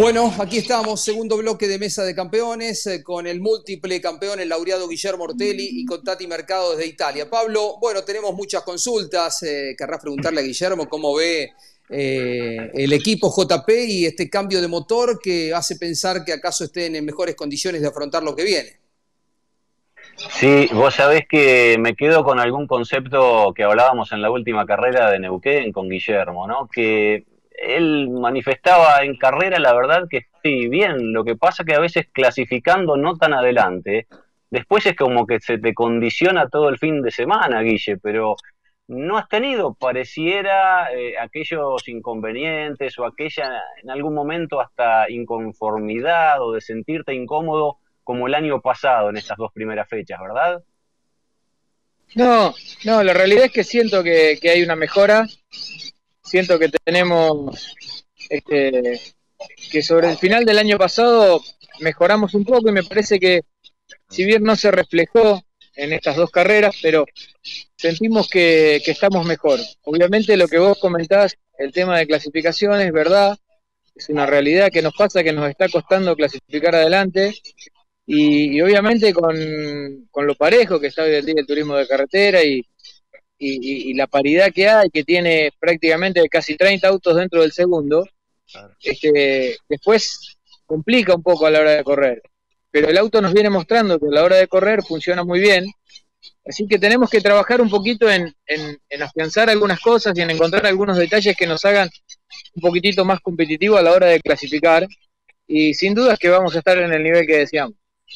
Bueno, aquí estamos, segundo bloque de Mesa de Campeones, con el múltiple campeón, el laureado Guillermo Ortelli, y con Tati Mercado desde Italia. Pablo, bueno, tenemos muchas consultas. Querrás preguntarle a Guillermo cómo ve el equipo JP y este cambio de motor que hace pensar que acaso estén en mejores condiciones de afrontar lo que viene. Sí, vos sabés que me quedo con algún concepto que hablábamos en la última carrera de Neuquén con Guillermo, ¿no? Que él manifestaba en carrera, la verdad que sí, bien, lo que pasa que a veces clasificando no tan adelante, después es como que se te condiciona todo el fin de semana, Guille, pero no has tenido, pareciera, aquellos inconvenientes o aquella, en algún momento hasta inconformidad o de sentirte incómodo como el año pasado en estas dos primeras fechas, ¿verdad? No, no, la realidad es que siento que hay una mejora, siento que tenemos, este, que sobre el final del año pasado mejoramos un poco y me parece que si bien no se reflejó en estas dos carreras, pero sentimos que estamos mejor. Obviamente lo que vos comentás, el tema de clasificación es verdad, es una realidad que nos pasa, que nos está costando clasificar adelante. Y obviamente con lo parejo que está hoy en día el turismo de carretera y la paridad que hay, que tiene prácticamente casi 30 autos dentro del segundo, después complica un poco a la hora de correr. Pero el auto nos viene mostrando que a la hora de correr funciona muy bien, así que tenemos que trabajar un poquito en afianzar algunas cosas y en encontrar algunos detalles que nos hagan un poquitito más competitivo a la hora de clasificar, y sin duda es que vamos a estar en el nivel que deseamos.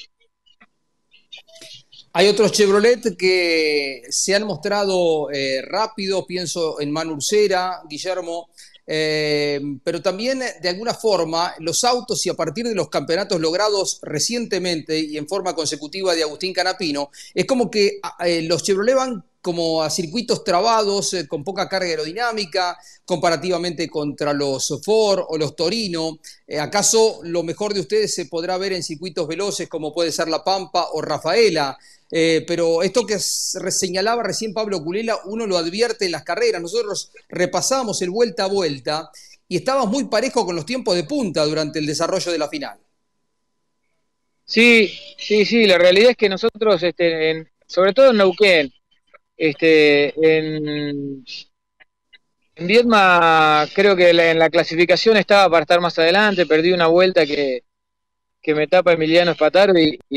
Hay otros Chevrolet que se han mostrado rápidos, pienso en Manu Ursera, Guillermo, pero también de alguna forma los autos, y a partir de los campeonatos logrados recientemente y en forma consecutiva de Agustín Canapino, es como que los Chevrolet van como a circuitos trabados, con poca carga aerodinámica, comparativamente contra los Ford o los Torino. ¿Acaso lo mejor de ustedes se podrá ver en circuitos veloces como puede ser La Pampa o Rafaela? Pero esto que señalaba recién Pablo Culela, uno lo advierte en las carreras. Nosotros repasamos el vuelta a vuelta y estábamos muy parejos con los tiempos de punta durante el desarrollo de la final. Sí, sí, sí, la realidad es que nosotros, sobre todo en Neuquén, en Viedma creo que en la clasificación estaba para estar más adelante, perdí una vuelta que me tapa Emiliano Espataro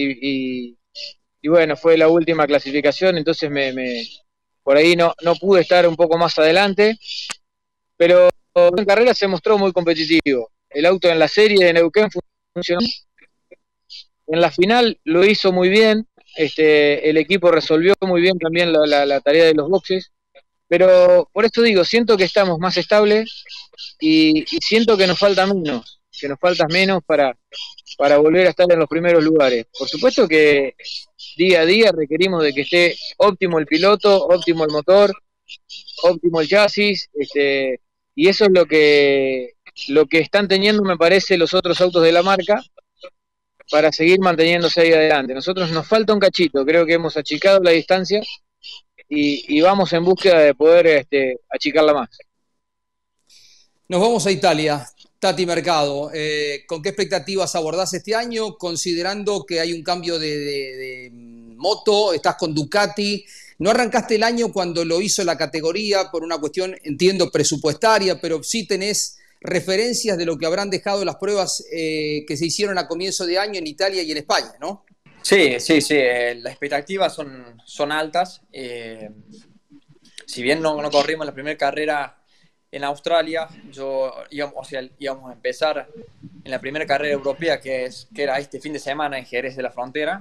y bueno, fue la última clasificación, entonces por ahí no pude estar un poco más adelante, pero en carrera se mostró muy competitivo. El auto en la serie de Neuquén funcionó, en la final lo hizo muy bien, el equipo resolvió muy bien también la tarea de los boxes, pero por esto digo, siento que estamos más estables y siento que nos falta menos para volver a estar en los primeros lugares. Por supuesto que día a día requerimos de que esté óptimo el piloto, óptimo el motor, óptimo el chasis, y eso es lo que están teniendo, me parece, los otros autos de la marca para seguir manteniéndose ahí adelante. Nosotros nos falta un cachito, creo que hemos achicado la distancia y vamos en búsqueda de poder achicarla más. Nos vamos a Italia. Tati Mercado, ¿con qué expectativas abordás este año, considerando que hay un cambio de moto, estás con Ducati? No arrancaste el año cuando lo hizo la categoría por una cuestión, entiendo, presupuestaria, pero sí tenés referencias de lo que habrán dejado las pruebas que se hicieron a comienzo de año en Italia y en España, ¿no? Sí, sí, sí, las expectativas son altas. Si bien no corrimos la primera carrera en Australia, íbamos a empezar en la primera carrera europea, que era este fin de semana en Jerez de la Frontera.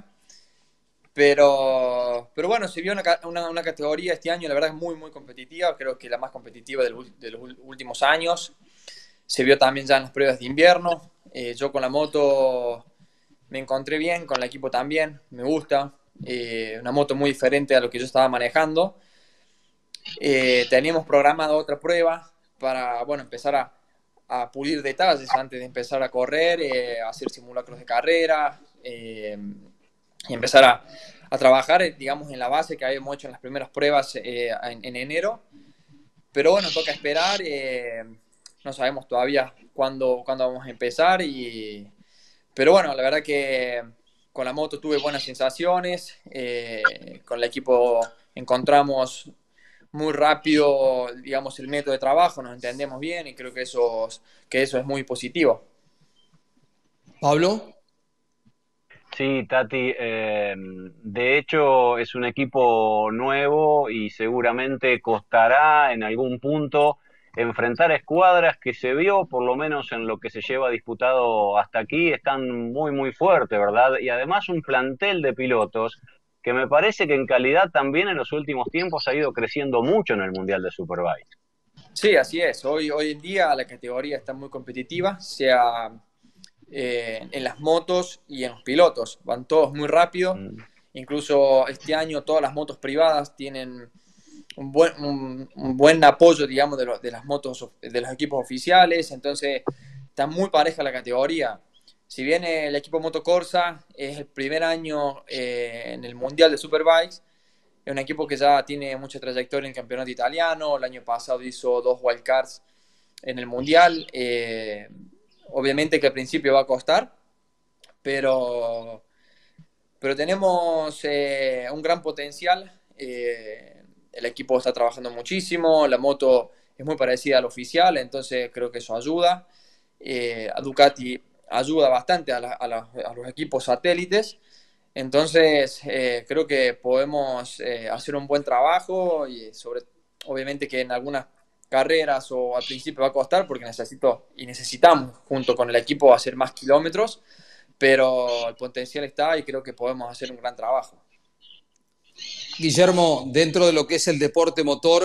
Pero bueno, se vio una categoría este año, la verdad, muy, muy competitiva. Creo que la más competitiva de los últimos años. Se vio también ya en las pruebas de invierno. Yo con la moto me encontré bien, con el equipo también, me gusta. Una moto muy diferente a lo que yo estaba manejando. Teníamos programada otra prueba para, bueno, empezar a pulir detalles antes de empezar a correr, hacer simulacros de carrera y empezar a trabajar, digamos, en la base que habíamos hecho en las primeras pruebas en enero. Pero bueno, toca esperar. No sabemos todavía cuándo vamos a empezar. Pero bueno, la verdad que con la moto tuve buenas sensaciones, con el equipo encontramos muy rápido, digamos, el método de trabajo, nos entendemos bien y creo que eso es muy positivo. Pablo. Sí, Tati, de hecho es un equipo nuevo y seguramente costará en algún punto enfrentar escuadras que se vio, por lo menos en lo que se lleva disputado hasta aquí, están muy, muy fuertes, ¿verdad? Y además un plantel de pilotos que me parece que en calidad también en los últimos tiempos ha ido creciendo mucho en el Mundial de Superbike. Sí, así es. Hoy en día la categoría está muy competitiva, sea en las motos y en los pilotos. Van todos muy rápido. Incluso este año todas las motos privadas tienen un buen apoyo, digamos, de las motos, de los equipos oficiales. Entonces está muy pareja la categoría. Si bien el equipo Moto Corsa es el primer año en el Mundial de Superbikes, es un equipo que ya tiene mucha trayectoria en el campeonato italiano. El año pasado hizo 2 wildcards en el Mundial. Obviamente que al principio va a costar, pero tenemos un gran potencial. El equipo está trabajando muchísimo, la moto es muy parecida al oficial, entonces creo que eso ayuda. A Ducati ayuda bastante a los equipos satélites. Entonces, creo que podemos hacer un buen trabajo y obviamente que en algunas carreras o al principio va a costar porque necesitamos junto con el equipo hacer más kilómetros, pero el potencial está y creo que podemos hacer un gran trabajo. Guillermo, dentro de lo que es el deporte motor,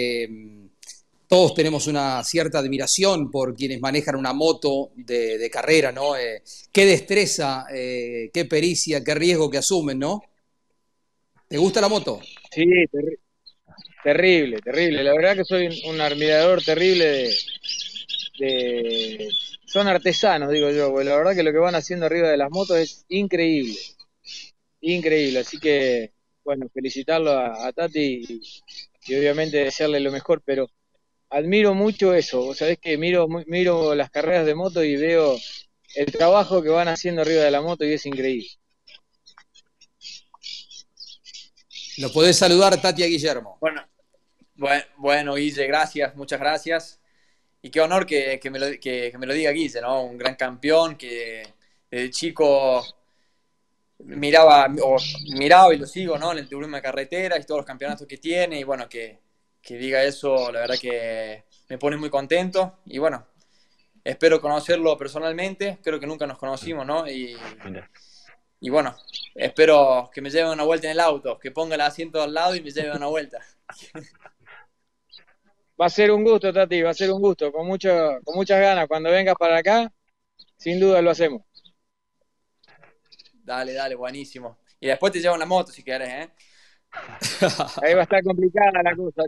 todos tenemos una cierta admiración por quienes manejan una moto de carrera, ¿no? Qué destreza, qué pericia, qué riesgo que asumen, ¿no? ¿Te gusta la moto? Sí, terrible, terrible. La verdad que soy un admirador terrible Son artesanos, digo yo, porque la verdad que lo que van haciendo arriba de las motos es increíble. Increíble. Así que, bueno, felicitarlo a Tati y obviamente desearle lo mejor, pero admiro mucho eso. Vos sabés que miro las carreras de moto y veo el trabajo que van haciendo arriba de la moto y es increíble. Lo podés saludar, Tati, a Guillermo. Bueno, Guille, gracias, muchas gracias. Y qué honor que me lo diga Guille, ¿no? Un gran campeón que desde chico miraba y lo sigo, ¿no? En el turismo de carretera y todos los campeonatos que tiene. Y bueno, que diga eso, la verdad que me pone muy contento. Y bueno, espero conocerlo personalmente. Creo que nunca nos conocimos, ¿no? Y bueno, espero que me lleve una vuelta en el auto, que ponga el asiento al lado y me lleve una vuelta. Va a ser un gusto, Tati, va a ser un gusto, con muchas ganas. Cuando vengas para acá, sin duda lo hacemos. Dale, buenísimo. Y después te llevo una moto si querés, ¿eh? Ahí va a estar complicada la cosa.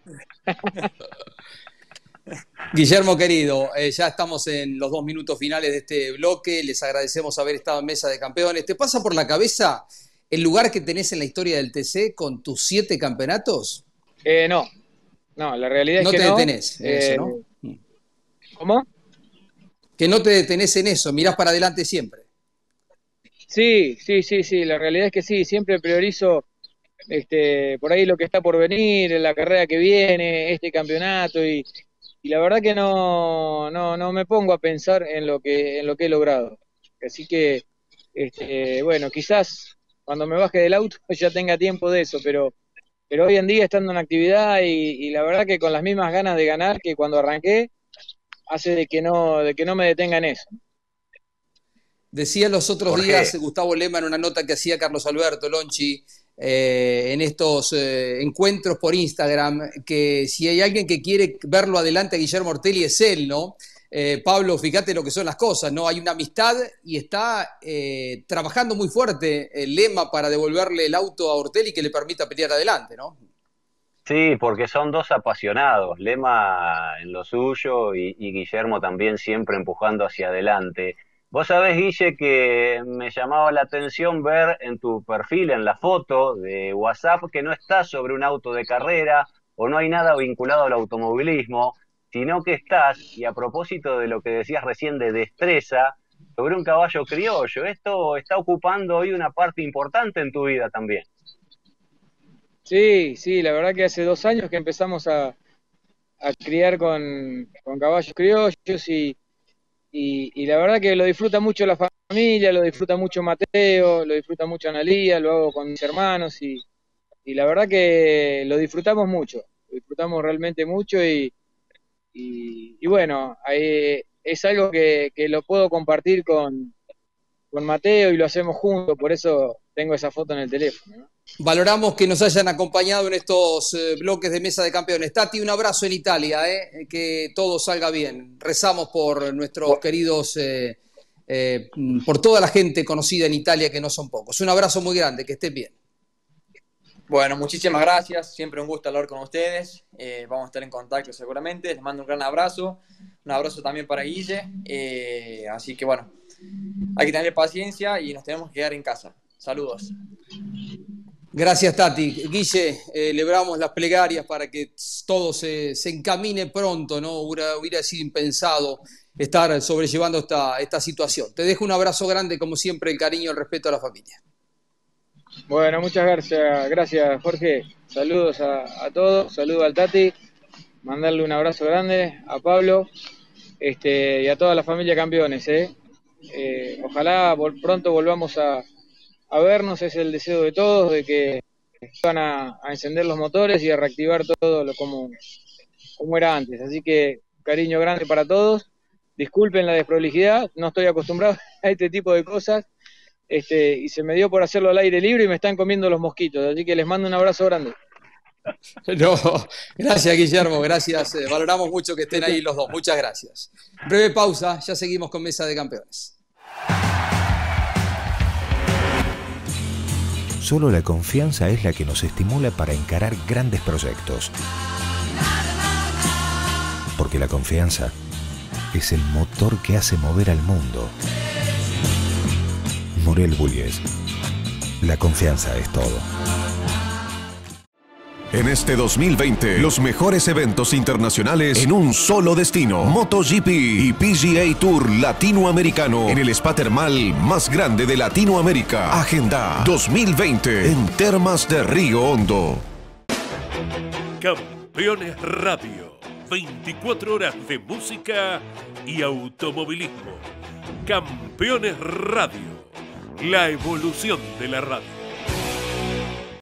Guillermo querido, ya estamos en los 2 minutos finales de este bloque. Les agradecemos haber estado en Mesa de Campeones. ¿Te pasa por la cabeza el lugar que tenés en la historia del TC con tus 7 campeonatos? No, la realidad es que no. No te detenés en eso, ¿no? ¿Cómo? Que no te detenés en eso, mirás para adelante siempre. Sí, la realidad es que sí, siempre priorizo por ahí lo que está por venir, la carrera que viene, este campeonato y la verdad que no me pongo a pensar en lo que he logrado. Así que, bueno, quizás cuando me baje del auto ya tenga tiempo de eso, pero hoy en día estando en actividad y la verdad que con las mismas ganas de ganar que cuando arranqué, hace de que no me detenga en eso. Decía los otros días Gustavo Lema en una nota que hacía Carlos Alberto Lonchi en estos encuentros por Instagram, que si hay alguien que quiere verlo adelante a Guillermo Ortelli es él, ¿no? Pablo, fíjate lo que son las cosas, ¿no? Hay una amistad y está trabajando muy fuerte Lema para devolverle el auto a Ortelli que le permita pelear adelante, ¿no? Sí, porque son dos apasionados, Lema en lo suyo y Guillermo también siempre empujando hacia adelante. Vos sabés, Guille, que me llamaba la atención ver en tu perfil, en la foto de WhatsApp, que no estás sobre un auto de carrera o no hay nada vinculado al automovilismo. sino que estás, y a propósito de lo que decías recién de destreza, sobre un caballo criollo. Esto está ocupando hoy una parte importante en tu vida también. Sí, sí, la verdad que hace 2 años que empezamos a criar con caballos criollos y la verdad que lo disfruta mucho la familia, lo disfruta mucho Mateo, lo disfruta mucho Analía, lo hago con mis hermanos y la verdad que lo disfrutamos realmente mucho y bueno, es algo que lo puedo compartir con Mateo y lo hacemos juntos, por eso tengo esa foto en el teléfono, ¿no? Valoramos que nos hayan acompañado en estos bloques de Mesa de Campeones. Tati, un abrazo en Italia, que todo salga bien. Rezamos por nuestros queridos, por toda la gente conocida en Italia, que no son pocos. Un abrazo muy grande, que estén bien. Bueno, muchísimas gracias. Siempre un gusto hablar con ustedes. Vamos a estar en contacto seguramente. Les mando un gran abrazo. Un abrazo también para Guille. Así que bueno, hay que tener paciencia y nos tenemos que quedar en casa. Saludos. Gracias, Tati. Guille, elevamos las plegarias para que todo se encamine pronto, ¿no? Hubiera sido impensado estar sobrellevando esta situación. Te dejo un abrazo grande, como siempre, el cariño y el respeto a la familia. Bueno, muchas gracias Jorge. Saludos a todos, saludos al Tati, mandarle un abrazo grande a Pablo y a toda la familia Campeones. Ojalá pronto volvamos a vernos, es el deseo de todos, de que van a encender los motores y a reactivar todo como era antes. Así que cariño grande para todos. Disculpen la desprolijidad, no estoy acostumbrado a este tipo de cosas. Y se me dio por hacerlo al aire libre y me están comiendo los mosquitos, así que les mando un abrazo grande. No, gracias, Guillermo, gracias. Valoramos mucho que estén ahí los dos. Muchas gracias. Breve pausa, ya seguimos con Mesa de Campeones. Solo la confianza es la que nos estimula para encarar grandes proyectos. Porque la confianza es el motor que hace mover al mundo. Morel Bullies. La confianza es todo. En este 2020, los mejores eventos internacionales en un solo destino. MotoGP y PGA Tour Latinoamericano en el spa termal más grande de Latinoamérica. Agenda 2020 en Termas de Río Hondo. Campeones Radio. 24 horas de música y automovilismo. Campeones Radio. La evolución de la radio.